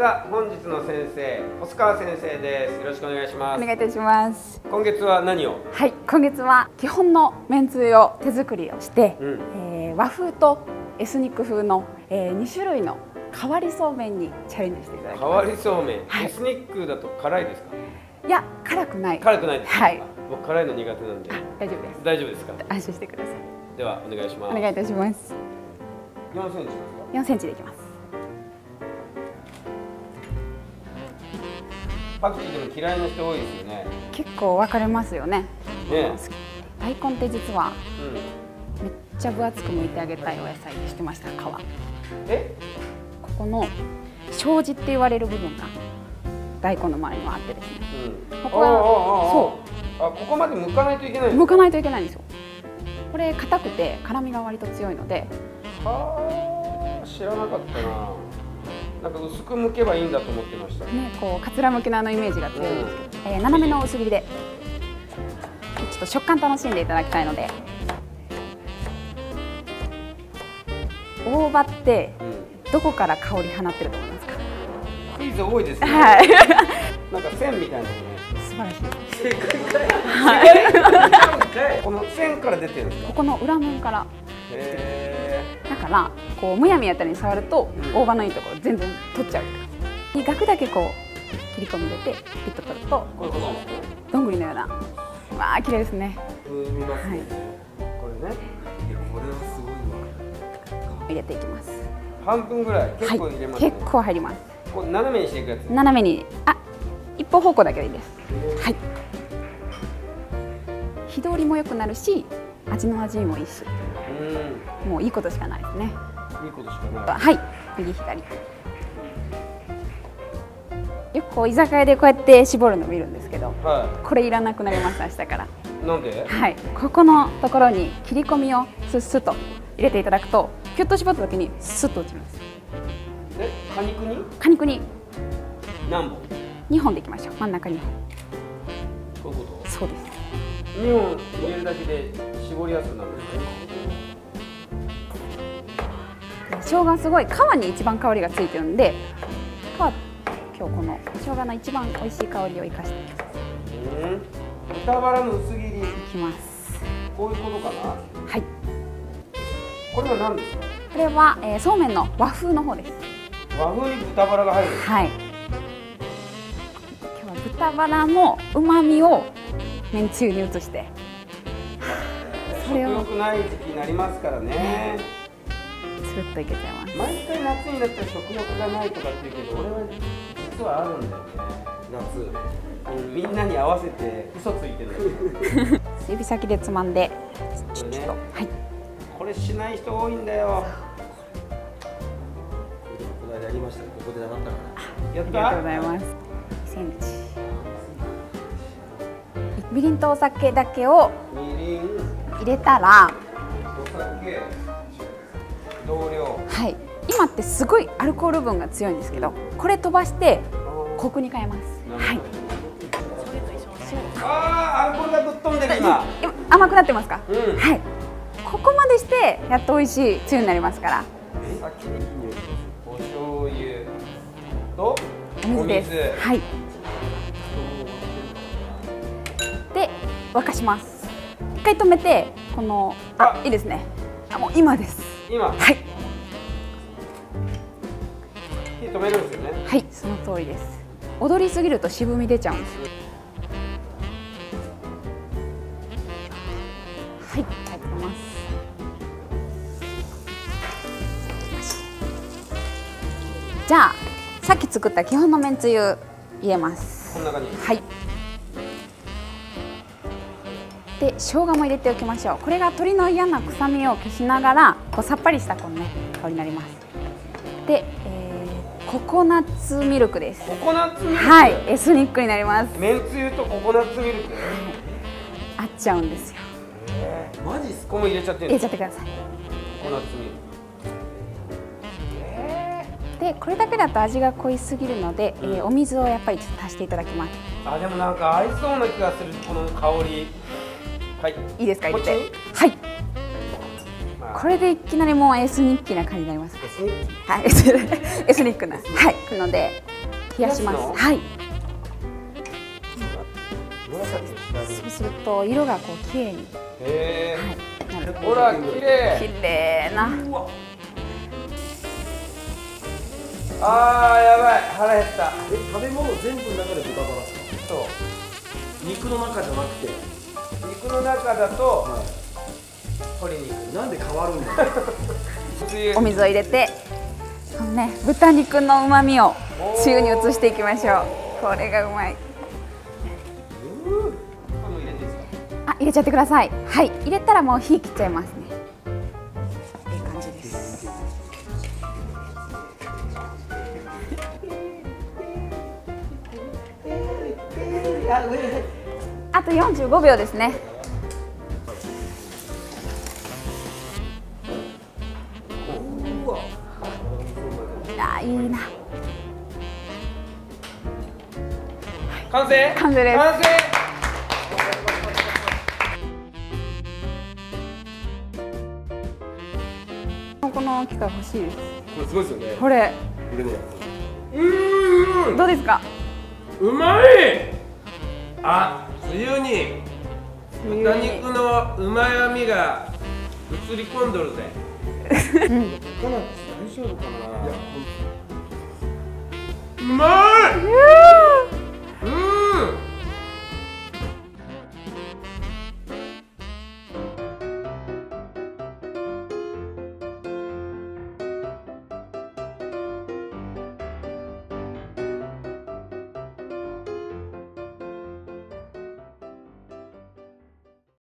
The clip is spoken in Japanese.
さあ、本日の先生、細川先生です。よろしくお願いします。 お願いいたします。 今月は何を？ はい、今月は基本のめんつゆを手作りをして、和風とエスニック風の、2種類の変わりそうめんにチャレンジしていただきます。 変わりそうめん、 はい、 エスニックだと辛いですか？ いや、辛くない。 辛くないですか？ はい。 僕辛いの苦手なんで。 大丈夫です。 大丈夫ですか？ 安心してください。 ではお願いします。 お願いいたします。 4センチですか ？4センチでいきます。 パクチーでも嫌いな人多いですよね。 結構分かれますよね。 ね。 大根って実は、めっちゃ分厚く剥いてあげたいお野菜でしてました。皮。ここの障子って言われる部分が大根の周りにはあってですね。ここはそう。 あ、ここまで剥かないといけない。 剥かないといけないんですよ。これ硬くて辛みが割と強いので。 はあ、知らなかったな。なんか薄く剥けばいいんだと思ってました。 ね、こうかつらむきのイメージが強いんですけど、斜めの薄切りでちょっと食感楽しんでいただきたいので。大葉ってどこから香り放ってると思いますか？ クイズ多いですね。 はい。 なんか線みたいなとこね。 素晴らしい。 正解かい。この線から出てるんですか？ ここの裏面から。だからこうむやみやったりに触ると大葉のいいところ全然取っちゃう。にガクだけこう切り込み入れてピッと取るとどんぐりのような、わあ綺麗ですね。 見ますね。これね。これはすごいわ。 入れていきます。 半分ぐらい結構入れますね。 結構入ります。 これ斜めにしていくやつ。 斜めに、一方方向だけでいいです。はい。火通りも良くなるし、味の味もいいし。もういいことしかないですね。 いいことしかない。 はい、右左。よくこう居酒屋でこうやって絞るの見るんですけど、これいらなくなります。明日から。 なんで？ はい、ここのところに切り込みをスッスッと入れていただくと、キュッと絞った時にスッと落ちます。 果肉に？ 果肉に。 何本 ？2本でいきましょう。真ん中2本。 そういうこと？ そうです。 2本入れるだけで絞りやすくなるんですね。 生姜すごい皮に一番香りがついてるんで、今日この生姜の一番美味しい香りを生かしていきます。 豚バラの薄切りいきます。 こういうことかな？ はい。 これは何ですか？ これは、そうめんの和風の方です。 和風に豚バラが入る。 はい。今日は豚バラの旨味をめんつゆに移して。 食欲ない時期になりますからね。 つるっといけちゃいます。 毎回夏になったら食欲がないとかって言うけど、俺は実はあるんだよね。夏。みんなに合わせて嘘ついてる。 指先でつまんで。 これね。 はい。 これしない人多いんだよ。 この間やりました。ここで習ったから。 やった。 ありがとうございます。2センチ。みりんとお酒だけを入れたら。 お酒。同量。 はい。今ってすごいアルコール分が強いんですけど、これ飛ばしてコクに変えます。はい。 アルコールがぶっ飛んでる今。 甘くなってますか？はい。ここまでしてやっと美味しいつゆになりますから。 先にお醤油とお水です。はい。で沸かします。一回止めてこのいいですね。もう今です。 今。 はい。 火止めるんですよね。 はい、その通りです。踊りすぎると渋み出ちゃうんです。はい、入ってます。じゃあ、さっき作った基本のめんつゆ入れます。 こんな感じ。 はい。で、生姜も入れておきましょう。これが鶏の嫌な臭みを消しながら、こうさっぱりしたこのね香りになります。で、ココナッツミルクです。 ココナッツミルク。 はい、エスニックになります。 めんつゆとココナッツミルク。 合っちゃうんですよ。 マジっすか？ここも入れちゃってる。 入れちゃってください。 ココナッツミルク。 で、これだけだと味が濃いすぎるので、お水をやっぱりちょっと足していただきます。 あ、でもなんか合いそうな気がする、この香り。はい。 いいですか、入れて。はい。これでいきなりもうエスニックな感じになります。 エスニック。 はい、エスニックな。はい、なので。 冷やします。 冷やすのはい。 紫の光。 そうすると色がこう綺麗に、 へはい、なる。 ほら綺麗。 綺麗な。 あーやばい腹減った。 食べ物全部の中で豚バラですか？ そう肉の中じゃなくて、 肉の中だと鶏肉。 なんで変わるんだお水を入れて、このね豚肉の旨味をつゆに移していきましょう。これがうまい。 もう入れていいですか？ あ、入れちゃってください。はい、入れたらもう火切っちゃいますね。いい感じです。あと45秒ですね。あ、いいな。 完成？ 完成です。 完成。 この機械欲しいです。 これすごいですよね。 これこれね、 どうですか？ うまい。あ、つゆに豚肉のうまみが映り込んどるぜ。かな大丈夫かな。うまい。